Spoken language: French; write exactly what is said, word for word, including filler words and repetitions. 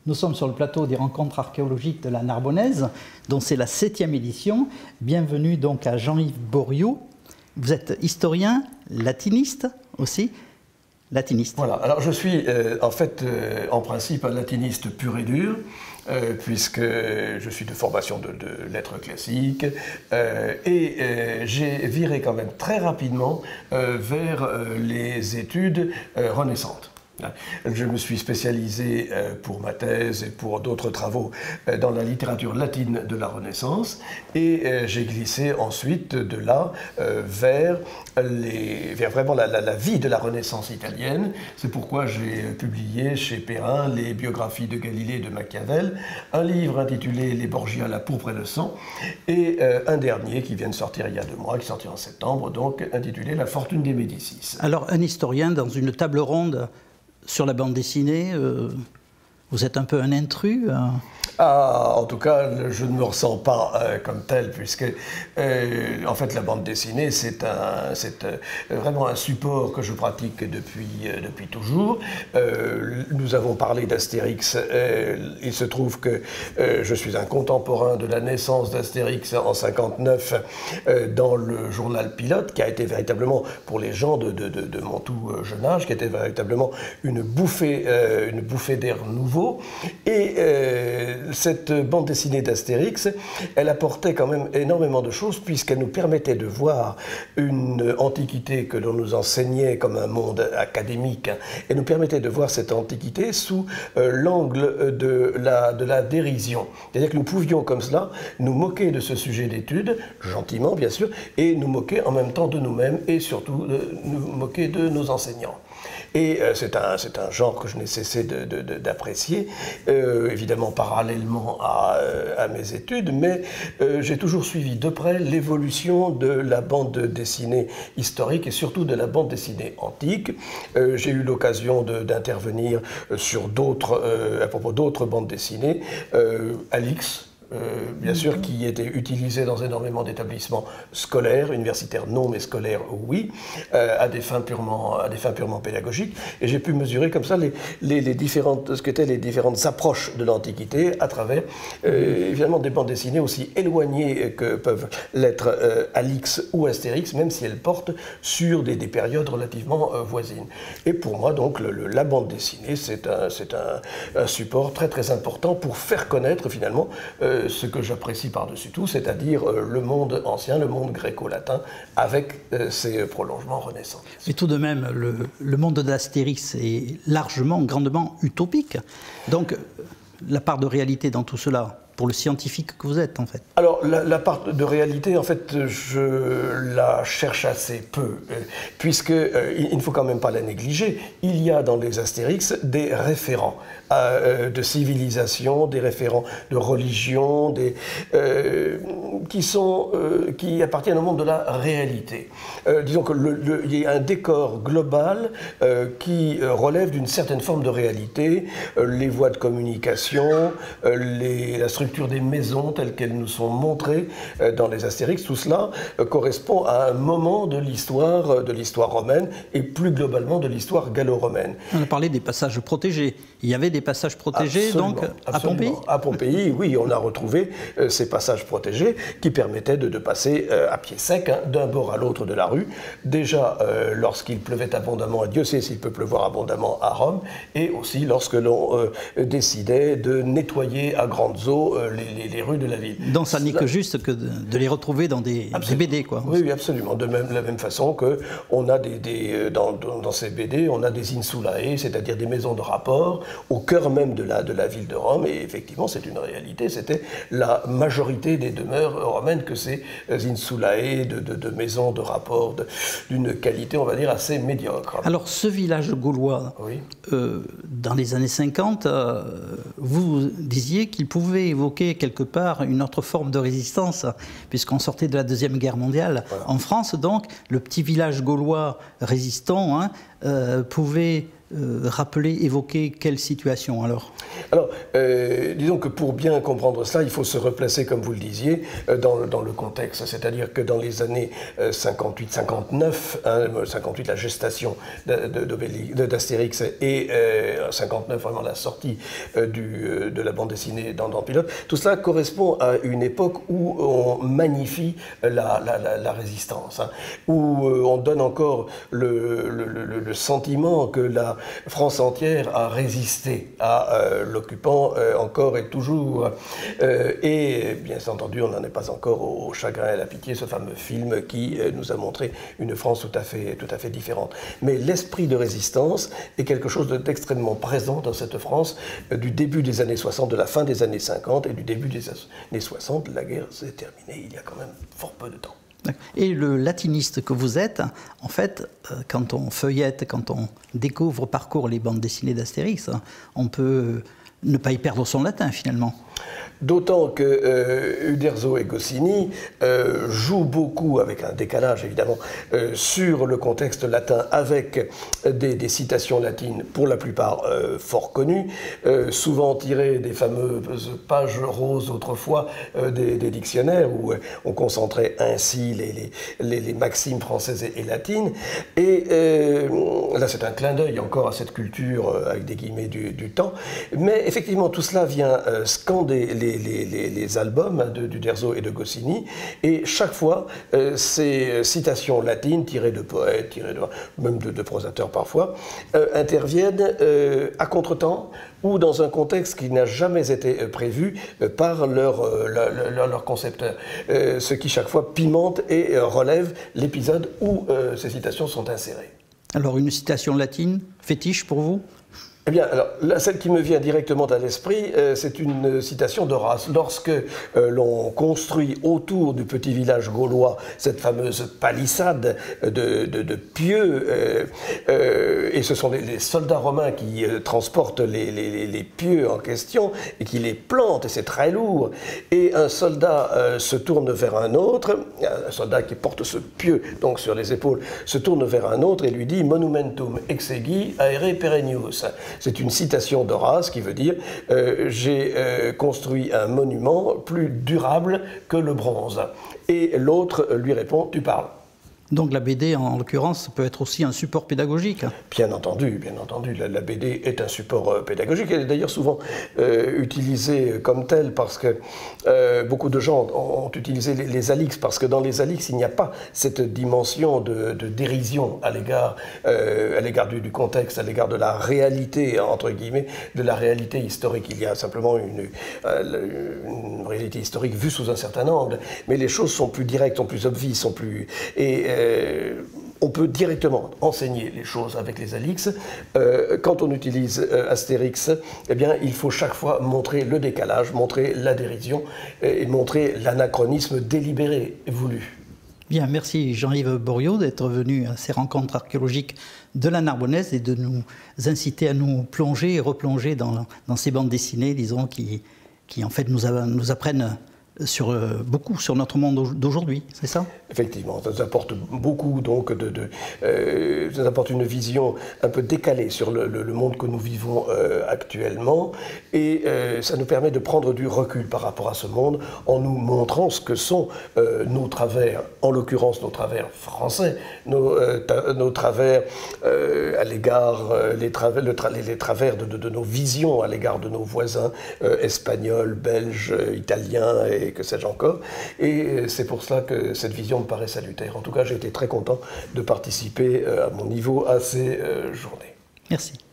Nous sommes sur le plateau des rencontres archéologiques de la Narbonnaise, dont c'est la septième édition. Bienvenue donc à Jean-Yves Boriou. Vous êtes historien, latiniste aussi. Latiniste. Voilà, alors je suis euh, en fait euh, en principe un latiniste pur et dur, euh, puisque je suis de formation de, de lettres classiques, euh, et euh, j'ai viré quand même très rapidement euh, vers euh, les études euh, renaissantes. Je me suis spécialisé pour ma thèse et pour d'autres travaux dans la littérature latine de la Renaissance, et j'ai glissé ensuite de là vers, les, vers vraiment la, la, la vie de la Renaissance italienne. C'est pourquoi j'ai publié chez Perrin les biographies de Galilée et de Machiavel, un livre intitulé Les Borgia, la pourpre et le sang, et un dernier qui vient de sortir il y a deux mois, qui sortit en septembre, donc intitulé La fortune des Médicis. Alors un historien dans une table ronde sur la bande dessinée, euh, vous êtes un peu un intrus hein. Ah, en tout cas, je ne me ressens pas euh, comme tel, puisque euh, en fait la bande dessinée c'est un, c'est euh, vraiment un support que je pratique depuis, euh, depuis toujours. Euh, nous avons parlé d'Astérix, euh, il se trouve que euh, je suis un contemporain de la naissance d'Astérix en cinquante-neuf euh, dans le journal Pilote, qui a été véritablement, pour les gens de, de, de, de mon tout jeune âge, qui était véritablement une bouffée, euh, une bouffée d'air nouveau. Et euh, cette bande dessinée d'Astérix, elle apportait quand même énormément de choses, puisqu'elle nous permettait de voir une antiquité que l'on nous enseignait comme un monde académique, et nous permettait de voir cette antiquité sous euh, l'angle de la, de la dérision. C'est-à-dire que nous pouvions comme cela nous moquer de ce sujet d'étude, gentiment bien sûr, et nous moquer en même temps de nous-mêmes, et surtout euh, nous moquer de nos enseignants. Et euh, c'est un, c'est un genre que je n'ai cessé de, de, de, d'apprécier, euh, évidemment parallèlement à, euh, à mes études, mais euh, j'ai toujours suivi de près l'évolution de la bande dessinée historique et surtout de la bande dessinée antique. Euh, j'ai eu l'occasion d'intervenir sur d'autres, euh, à propos d'autres bandes dessinées, euh, Alix, Euh, bien sûr, qui était utilisé dans énormément d'établissements scolaires, universitaires non, mais scolaires oui, euh, à des fins purement, à des fins purement pédagogiques. Et j'ai pu mesurer comme ça les, les, les différentes, ce qu'étaient les différentes approches de l'Antiquité à travers, euh, évidemment, des bandes dessinées aussi éloignées que peuvent l'être euh, Alix ou Astérix, même si elles portent sur des, des périodes relativement euh, voisines. Et pour moi, donc, le, le, la bande dessinée, c'est un, c'est un, un support très très important pour faire connaître finalement euh, ce que j'apprécie par-dessus tout, c'est-à-dire euh, le monde ancien, le monde gréco-latin, avec euh, ses prolongements renaissants. Mais tout de même, le, le monde d'Astérix est largement, grandement utopique. Donc, la part de réalité dans tout cela, pour le scientifique que vous êtes, en fait. Alors, la, la part de réalité, en fait, je la cherche assez peu, euh, puisque euh, il ne faut quand même pas la négliger. Il y a dans les Astérix des référents euh, de civilisation, des référents de religion, des, euh, qui, sont, euh, qui appartiennent au monde de la réalité. Euh, disons qu'il y a un décor global euh, qui relève d'une certaine forme de réalité, euh, les voies de communication, euh, les, la structure des maisons telles qu'elles nous sont montrées dans les Astérix, tout cela correspond à un moment de l'histoire de l'histoire romaine et plus globalement de l'histoire gallo-romaine. On a parlé des passages protégés. Il y avait des passages protégés absolument, donc à absolument. Pompéi. À Pompéi, oui, on a retrouvé euh, ces passages protégés qui permettaient de, de passer euh, à pied sec hein, d'un bord à l'autre de la rue. Déjà euh, lorsqu'il pleuvait abondamment, et Dieu sait s'il peut pleuvoir abondamment à Rome, et aussi lorsque l'on euh, décidait de nettoyer à grandes eaux Euh, les, les, les rues de la ville. Donc ça n'est que juste que de, de les retrouver dans des, des B D, quoi. Oui, oui, absolument. De même, la même façon que on a des, des dans, dans, dans ces B D, on a des insulae, c'est-à-dire des maisons de rapport au cœur même de la, de la ville de Rome. Et effectivement, c'est une réalité. C'était la majorité des demeures romaines que ces insulae de, de, de maisons de rapport d'une qualité, on va dire, assez médiocre. Alors, ce village gaulois, oui. euh, dans les années cinquante, euh, vous disiez qu'il pouvait évoquer quelque part une autre forme de résistance, puisqu'on sortait de la Deuxième Guerre mondiale. Voilà. En France, donc, le petit village gaulois résistant hein, euh, pouvait euh, rappeler, évoquer quelle situation alors? Alors, euh, disons que pour bien comprendre cela, il faut se replacer, comme vous le disiez, euh, dans, le, dans le contexte. C'est-à-dire que dans les années euh, cinquante-huit cinquante-neuf, hein, cinquante-huit la gestation d'Astérix et euh, cinquante-neuf vraiment la sortie euh, du, euh, de la bande dessinée dans, dans Pilote, tout cela correspond à une époque où on magnifie la, la, la, la résistance, hein, où euh, on donne encore le, le, le, le sentiment que la France entière a résisté à euh, l'occupant euh, encore et toujours. Euh, et bien entendu, on n'en est pas encore au chagrin et à la pitié, ce fameux film qui euh, nous a montré une France tout à fait, tout à fait différente. Mais l'esprit de résistance est quelque chose d'extrêmement présent dans cette France euh, du début des années soixante, de la fin des années cinquante et du début des années soixante. La guerre s'est terminée il y a quand même fort peu de temps. Et le latiniste que vous êtes, en fait, quand on feuillette, quand on découvre, parcourt les bandes dessinées d'Astérix, on peut ne pas y perdre son latin finalement. D'autant que euh, Uderzo et Goscinny euh, jouent beaucoup, avec un décalage évidemment, euh, sur le contexte latin, avec des, des citations latines, pour la plupart euh, fort connues, euh, souvent tirées des fameuses pages roses autrefois euh, des, des dictionnaires, où euh, on concentrait ainsi les, les, les, les maximes françaises et, et latines. Et euh, là, c'est un clin d'œil encore à cette culture, euh, avec des guillemets, du, du temps. Mais effectivement, tout cela vient euh, scander les Les, les, les albums de d'Uderzo et de Goscinny, et chaque fois, euh, ces citations latines, tirées de poètes, tirées de, même de, de prosateurs parfois, euh, interviennent euh, à contretemps ou dans un contexte qui n'a jamais été prévu euh, par leur, euh, leur, leur concepteur, euh, ce qui chaque fois pimente et euh, relève l'épisode où euh, ces citations sont insérées. Alors une citation latine, fétiche pour vous ? Eh bien, alors, là, celle qui me vient directement à l'esprit, euh, c'est une citation d'Horace. Lorsque euh, l'on construit autour du petit village gaulois cette fameuse palissade de, de, de pieux, euh, euh, et ce sont les, les soldats romains qui euh, transportent les, les, les pieux en question et qui les plantent, et c'est très lourd, et un soldat euh, se tourne vers un autre, un soldat qui porte ce pieu donc sur les épaules, se tourne vers un autre et lui dit « Monumentum exegi aere perennius ». C'est une citation d'Horace qui veut dire euh, « J'ai euh, construit un monument plus durable que le bronze ». Et l'autre lui répond « Tu parles ». Donc la B D, en l'occurrence, peut être aussi un support pédagogique. Bien entendu, bien entendu. La, la B D est un support euh, pédagogique. Elle est d'ailleurs souvent euh, utilisée comme telle parce que euh, beaucoup de gens ont, ont utilisé les, les Alix, parce que dans les Alix, il n'y a pas cette dimension de, de dérision à l'égard euh, à l'égard du, du contexte, à l'égard de la réalité, entre guillemets, de la réalité historique. Il y a simplement une, euh, une réalité historique vue sous un certain angle, mais les choses sont plus directes, sont plus obvies, sont plus... Et, Euh, on peut directement enseigner les choses avec les Alix. Euh, quand on utilise euh, Astérix, eh bien, il faut chaque fois montrer le décalage, montrer la dérision et montrer l'anachronisme délibéré et voulu. Bien, merci Jean-Yves Boriot d'être venu à ces rencontres archéologiques de la Narbonnaise et de nous inciter à nous plonger et replonger dans, dans ces bandes dessinées, disons, qui, qui en fait nous, a, nous apprennent sur, euh, beaucoup sur notre monde d'aujourd'hui, c'est ça? Effectivement, ça nous apporte beaucoup, donc, de, de, euh, ça nous apporte une vision un peu décalée sur le, le, le monde que nous vivons euh, actuellement, et euh, ça nous permet de prendre du recul par rapport à ce monde en nous montrant ce que sont euh, nos travers, en l'occurrence nos travers français, nos, euh, ta, nos travers euh, à l'égard, euh, les, tra le tra les, les travers de, de, de nos visions à l'égard de nos voisins euh, espagnols, belges, euh, italiens et que sais-je encore, et c'est pour cela que cette vision me paraît salutaire. En tout cas, j'ai été très content de participer à mon niveau à ces euh, journées. Merci.